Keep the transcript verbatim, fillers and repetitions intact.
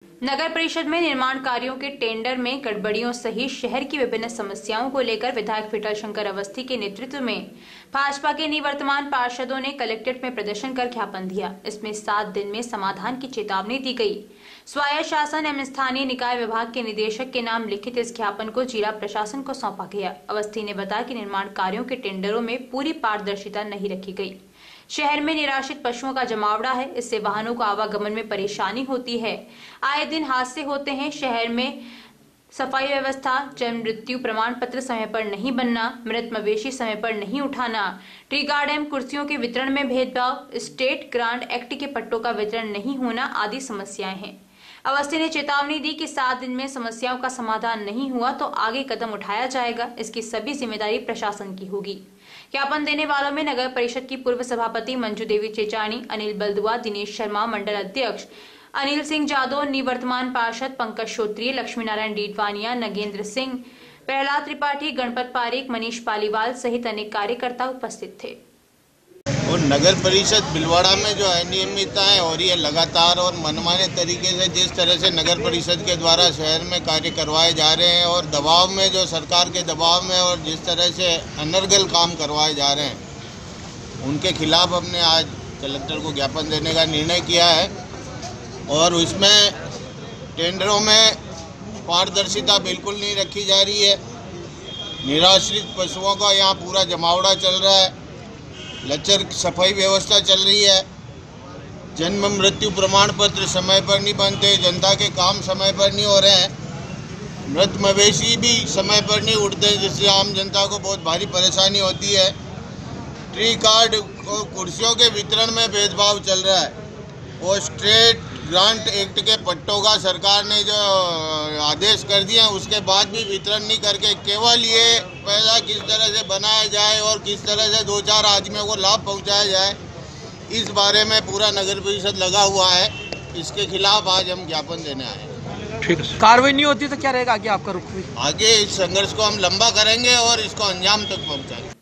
नगर परिषद में निर्माण कार्यों के टेंडर में गड़बड़ियों सहित शहर की विभिन्न समस्याओं को लेकर विधायक विठल शंकर अवस्थी के नेतृत्व में भाजपा के निवर्तमान पार्षदों ने कलेक्ट्रेट में प्रदर्शन कर ज्ञापन दिया। इसमें सात दिन में समाधान की चेतावनी दी गई। स्वायत्त शासन एवं स्थानीय निकाय विभाग के निदेशक के नाम लिखित इस ज्ञापन को जिला प्रशासन को सौंपा गया। अवस्थी ने बताया कि निर्माण कार्यों के टेंडरों में पूरी पारदर्शिता नहीं रखी गई। शहर में निराश्रित पशुओं का जमावड़ा है, इससे वाहनों को आवागमन में परेशानी होती है। आए दिन हादसे होते हैं। शहर में सफाई व्यवस्था, जन्म मृत्यु प्रमाण पत्र समय पर नहीं बनना, मृत मवेशी समय पर नहीं उठाना, ट्री गार्ड एवं कुर्सियों के वितरण में भेदभाव, स्टेट ग्रांट एक्ट के पट्टों का वितरण नहीं होना आदि समस्याएं हैं। अवस्थी ने चेतावनी दी कि सात दिन में समस्याओं का समाधान नहीं हुआ तो आगे कदम उठाया जाएगा। इसकी सभी जिम्मेदारी प्रशासन की होगी। ज्ञापन देने वालों में नगर परिषद की पूर्व सभापति मंजू देवी चेचानी, अनिल बलदुआ, दिनेश शर्मा, मंडल अध्यक्ष अनिल सिंह जादव, निवर्तमान पार्षद पंकज श्रोत्रिय, लक्ष्मी नारायण डीडवानिया, नगेंद्र सिंह, प्रहलाद त्रिपाठी, गणपत पारेख, मनीष पालीवाल सहित अनेक कार्यकर्ता उपस्थित थे। और नगर परिषद भीलवाड़ा में जो अनियमितताएं हो रही है लगातार और मनमाने तरीके से जिस तरह से नगर परिषद के द्वारा शहर में कार्य करवाए जा रहे हैं और दबाव में जो सरकार के दबाव में और जिस तरह से अनर्गल काम करवाए जा रहे हैं, उनके खिलाफ हमने आज कलेक्टर को ज्ञापन देने का निर्णय किया है। और उसमें टेंडरों में पारदर्शिता बिल्कुल नहीं रखी जा रही है। निराश्रित पशुओं का यहाँ पूरा जमावड़ा चल रहा है। लचर सफाई व्यवस्था चल रही है। जन्म मृत्यु प्रमाण पत्र समय पर नहीं बनते, जनता के काम समय पर नहीं हो रहे हैं, मृत मवेशी भी समय पर नहीं उठते, जिससे आम जनता को बहुत भारी परेशानी होती है। ट्री कार्ड और कुर्सियों के वितरण में भेदभाव चल रहा है और स्टेट ग्रांट एक्ट के पट्टों का सरकार ने जो आदेश कर दिए हैं उसके बाद भी वितरण नहीं करके केवल ये पैसा किस तरह से बनाया जाए और किस तरह से दो चार आदमियों को लाभ पहुंचाया जाए, इस बारे में पूरा नगर परिषद लगा हुआ है। इसके खिलाफ आज हम ज्ञापन देने आए हैं। ठीक है। कार्रवाई नहीं होती तो क्या रहेगा आगे आपका रुख? आगे इस संघर्ष को हम लंबा करेंगे और इसको अंजाम तक पहुँचाएंगे।